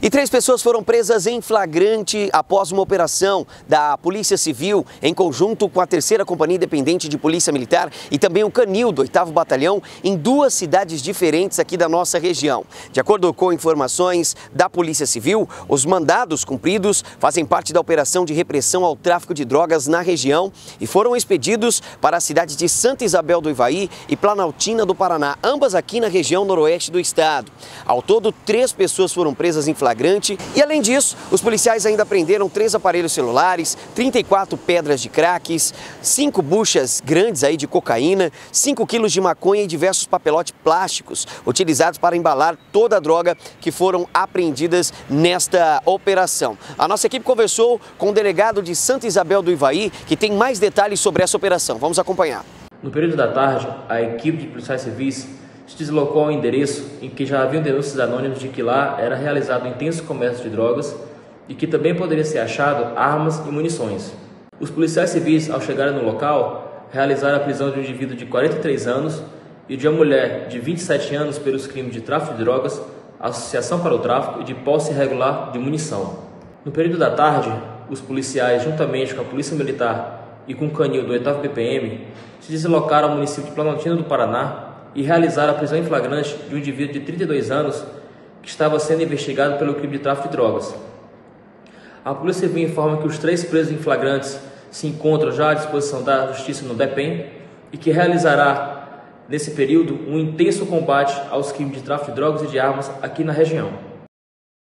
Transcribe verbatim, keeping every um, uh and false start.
E três pessoas foram presas em flagrante após uma operação da Polícia Civil em conjunto com a terceira Companhia Independente de Polícia Militar e também o Canil do oitavo Batalhão em duas cidades diferentes aqui da nossa região. De acordo com informações da Polícia Civil, os mandados cumpridos fazem parte da operação de repressão ao tráfico de drogas na região e foram expedidos para as cidades de Santa Isabel do Ivaí e Planaltina do Paraná, ambas aqui na região noroeste do estado. Ao todo, três pessoas foram presas em flagrante. E além disso, os policiais ainda prenderam três aparelhos celulares, trinta e quatro pedras de craques, cinco buchas grandes aí de cocaína, cinco quilos de maconha e diversos papelotes plásticos utilizados para embalar toda a droga que foram apreendidas nesta operação. A nossa equipe conversou com o delegado de Santa Isabel do Ivaí, que tem mais detalhes sobre essa operação. Vamos acompanhar. No período da tarde, a equipe de policiais civis se deslocou ao endereço em que já haviam denúncias anônimas de que lá era realizado um intenso comércio de drogas e que também poderia ser achado armas e munições. Os policiais civis, ao chegarem no local, realizaram a prisão de um indivíduo de quarenta e três anos e de uma mulher de vinte e sete anos pelos crimes de tráfico de drogas, associação para o tráfico e de posse irregular de munição. No período da tarde, os policiais, juntamente com a Polícia Militar e com o Canil do oitavo B P M, se deslocaram ao município de Planaltina do Paraná e realizaram a prisão em flagrante de um indivíduo de trinta e dois anos que estava sendo investigado pelo crime de tráfico de drogas. A Polícia Civil informa que os três presos em flagrantes se encontram já à disposição da Justiça no DEPEN e que realizará, nesse período, um intenso combate aos crimes de tráfico de drogas e de armas aqui na região.